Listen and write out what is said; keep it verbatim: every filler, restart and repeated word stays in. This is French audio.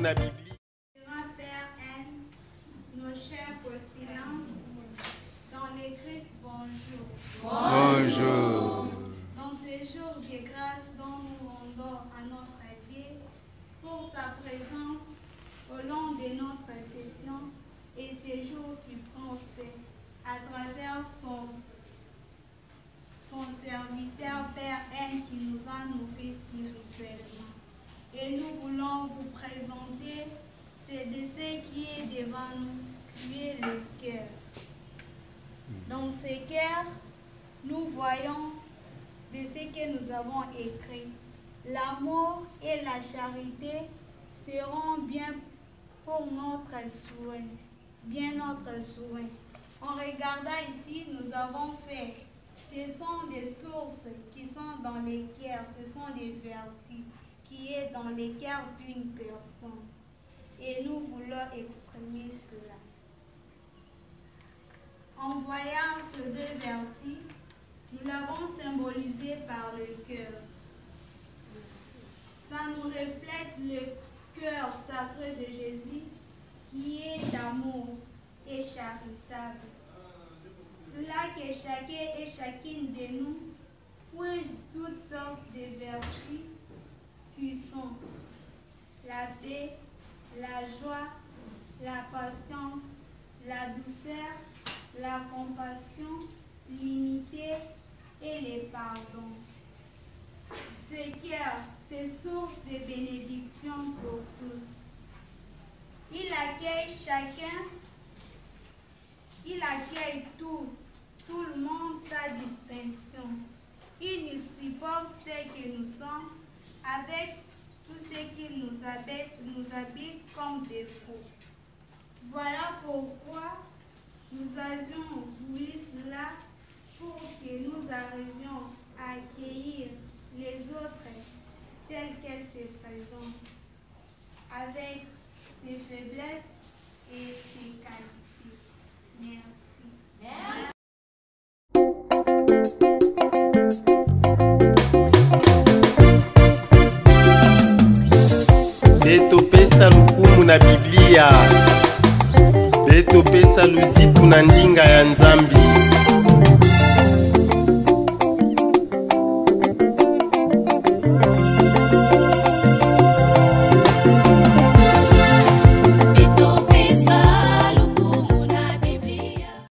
na Biblique. Père aime nos chers postulants dans les Christ, bonjour. Bonjour. Dans ces jours de grâce dont nous rendons à notre Dieu pour sa présence au long de notre session et ces jours qu'il prend fait à travers son, son serviteur Père N qui nous a nourris spirituellement. Et nous voulons vous présenter ce dessin qui est devant nous, qui est le cœur. Dans ce cœur, nous voyons de ce que nous avons écrit. L'amour et la charité seront bien pour notre souhait, bien notre souhait. En regardant ici, nous avons fait, ce sont des sources qui sont dans les cœurs, ce sont des vertus qui est dans les cœurs d'une personne. Et nous voulons exprimer cela. En voyant ces deux vertus, nous l'avons symbolisé par le cœur. Ça nous reflète le cœur sacré de Jésus qui est d'amour et charitable. Cela que chacun et chacune de nous puise toutes sortes de vertus qui sont la paix, la joie, la patience, la douceur, la compassion, l'unité et le pardon. Ce cœur, c'est source de bénédiction pour tous. Il accueille chacun, il accueille tout, tout le monde sa distinction. Il nous supporte tel que nous sommes, avec tout ce qui nous habite, nous habite comme défaut. Voilà pourquoi nous avions voulu cela pour que nous arrivions à accueillir les autres tels qu'elles se présentent, avec ses faiblesses et ses qualités. Merci. Merci. Betopesa lukumu na Biblia, betopesa luziku na ndinga ya Nzambi.